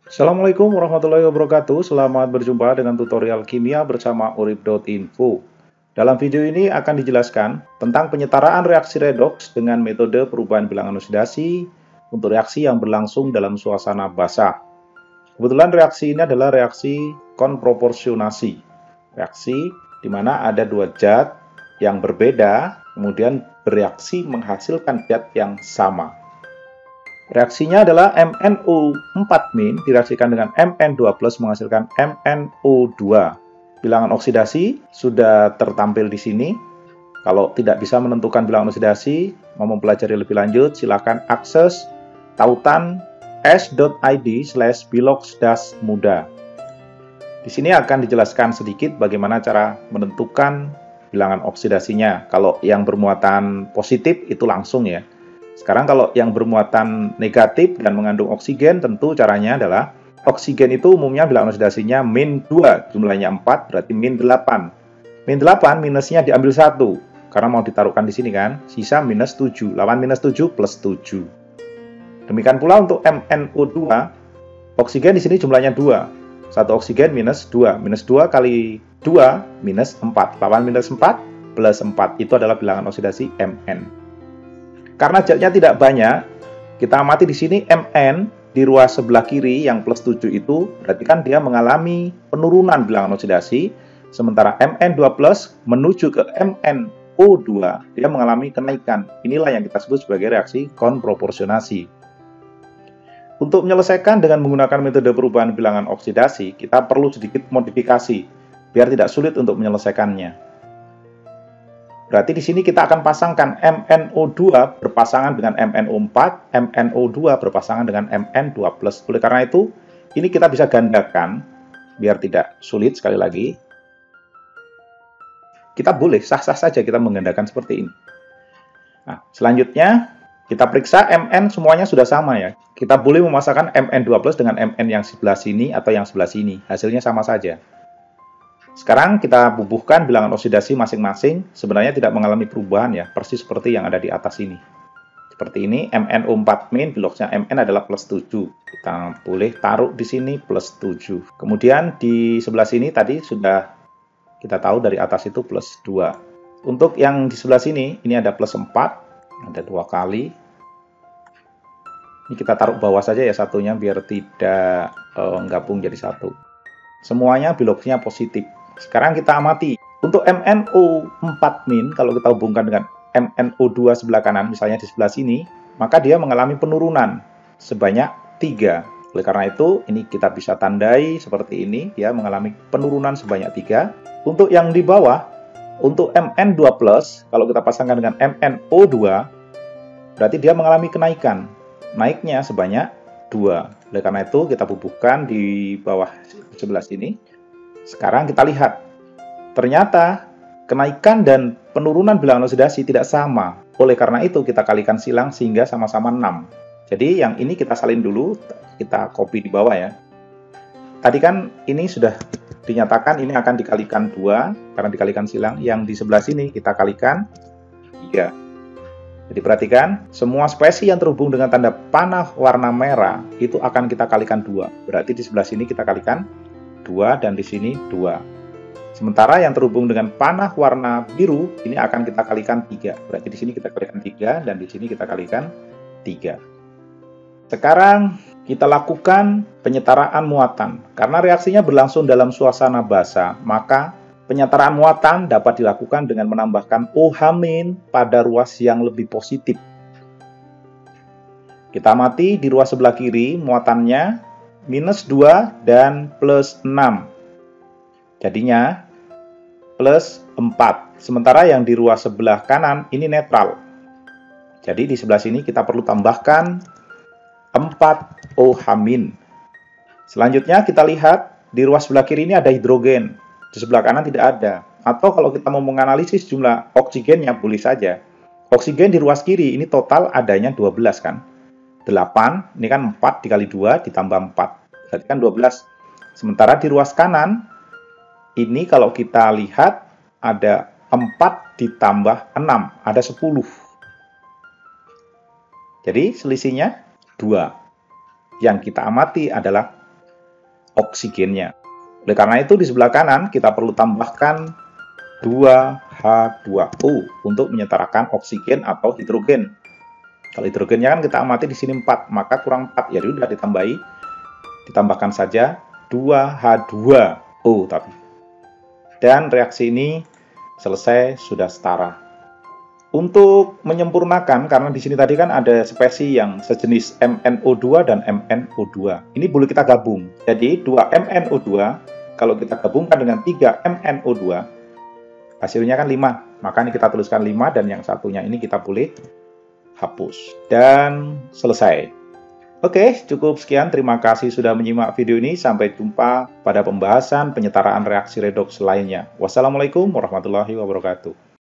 Assalamualaikum warahmatullahi wabarakatuh. Selamat berjumpa dengan tutorial kimia bersama urip.info. Dalam video ini akan dijelaskan tentang penyetaraan reaksi redoks dengan metode perubahan bilangan oksidasi untuk reaksi yang berlangsung dalam suasana basah. Kebetulan reaksi ini adalah reaksi konproporsionasi. Reaksi di mana ada dua zat yang berbeda, kemudian bereaksi menghasilkan zat yang sama. Reaksinya adalah MnO4- direaksikan dengan Mn2+ menghasilkan MnO2. Bilangan oksidasi sudah tertampil di sini. Kalau tidak bisa menentukan bilangan oksidasi, mau mempelajari lebih lanjut, silakan akses tautan s.id/bilox-muda. Di sini akan dijelaskan sedikit bagaimana cara menentukan bilangan oksidasinya. Kalau yang bermuatan positif itu langsung ya. Sekarang kalau yang bermuatan negatif dan mengandung oksigen, tentu caranya adalah oksigen itu umumnya bilangan oksidasinya -2, jumlahnya 4, berarti -8. -8 minusnya diambil 1, karena mau ditaruhkan di sini kan, sisa -7, 8 -7 plus 7. Demikian pula untuk MnO2, oksigen di sini jumlahnya 2. 1 oksigen minus 2. Minus 2 kali 2 minus 4. 8 minus 4 plus 4. Itu adalah bilangan oksidasi Mn. Karena zatnya tidak banyak, kita amati di sini Mn di ruas sebelah kiri yang plus 7 itu, berarti kan dia mengalami penurunan bilangan oksidasi, sementara Mn2+ menuju ke MnO2, dia mengalami kenaikan. Inilah yang kita sebut sebagai reaksi konproporsionasi. Untuk menyelesaikan dengan menggunakan metode perubahan bilangan oksidasi, kita perlu sedikit modifikasi, biar tidak sulit untuk menyelesaikannya. Berarti di sini kita akan pasangkan MnO2 berpasangan dengan MnO4, MnO2 berpasangan dengan Mn2+. Oleh karena itu, ini kita bisa gandakan, biar tidak sulit sekali lagi. Kita boleh, sah-sah saja kita menggandakan seperti ini. Nah, selanjutnya, kita periksa Mn semuanya sudah sama ya. Kita boleh memasangkan Mn2+ dengan Mn yang sebelah sini atau yang sebelah sini. Hasilnya sama saja. Sekarang kita bubuhkan bilangan oksidasi masing-masing, sebenarnya tidak mengalami perubahan ya, persis seperti yang ada di atas ini. Seperti ini, MnO4- biloxnya Mn adalah plus 7. Kita boleh taruh di sini plus 7. Kemudian di sebelah sini tadi sudah kita tahu dari atas itu plus 2. Untuk yang di sebelah sini, ini ada plus 4, ada 2 kali. Ini kita taruh bawah saja ya satunya, biar tidak gabung jadi satu. Semuanya biloxnya positif. Sekarang kita amati. Untuk MnO4- kalau kita hubungkan dengan MnO2 sebelah kanan, misalnya di sebelah sini, maka dia mengalami penurunan sebanyak 3. Oleh karena itu, ini kita bisa tandai seperti ini, dia mengalami penurunan sebanyak 3. Untuk yang di bawah, untuk Mn2+, kalau kita pasangkan dengan MnO2, berarti dia mengalami kenaikan. Naiknya sebanyak 2. Oleh karena itu, kita bubuhkan di bawah sebelah sini. Sekarang kita lihat, ternyata kenaikan dan penurunan bilangan oksidasi tidak sama. Oleh karena itu, kita kalikan silang sehingga sama-sama 6. Jadi yang ini kita salin dulu, kita copy di bawah ya. Tadi kan ini sudah dinyatakan ini akan dikalikan 2, karena dikalikan silang. Yang di sebelah sini kita kalikan 3. Jadi perhatikan, semua spesi yang terhubung dengan tanda panah warna merah, itu akan kita kalikan 2. Berarti di sebelah sini kita kalikan 2 dan di sini 2. Sementara yang terhubung dengan panah warna biru ini akan kita kalikan 3. Berarti di sini kita kalikan 3 dan di sini kita kalikan 3. Sekarang kita lakukan penyetaraan muatan. Karena reaksinya berlangsung dalam suasana basah, maka penyetaraan muatan dapat dilakukan dengan menambahkan OH- pada ruas yang lebih positif. Kita amati di ruas sebelah kiri muatannya -2 dan +6. Jadinya plus 4. Sementara yang di ruas sebelah kanan ini netral. Jadi di sebelah sini kita perlu tambahkan 4 OH-. Selanjutnya kita lihat di ruas sebelah kiri ini ada hidrogen. Di sebelah kanan tidak ada. Atau kalau kita mau menganalisis jumlah oksigennya boleh saja. Oksigen di ruas kiri ini total adanya 12 kan. 8, ini kan 4 dikali 2 ditambah 4. Berarti kan 12. Sementara di ruas kanan, ini kalau kita lihat ada 4 ditambah 6, ada 10. Jadi selisihnya 2. Yang kita amati adalah oksigennya. Oleh karena itu, di sebelah kanan kita perlu tambahkan 2H2O untuk menyetarakan oksigen atau hidrogen. Kalau hidrogennya kan kita amati di sini 4, maka kurang 4. Ya sudah ditambahkan saja 2H2O tapi. Dan reaksi ini selesai, sudah setara. Untuk menyempurnakan, karena di sini tadi kan ada spesies yang sejenis MnO2 dan MnO2. Ini boleh kita gabung. Jadi 2MnO2 kalau kita gabungkan dengan 3MnO2, hasilnya kan 5. Maka ini kita tuliskan 5 dan yang satunya ini kita boleh hapus. Dan selesai. Oke, cukup sekian. Terima kasih sudah menyimak video ini. Sampai jumpa pada pembahasan penyetaraan reaksi redoks lainnya. Wassalamualaikum warahmatullahi wabarakatuh.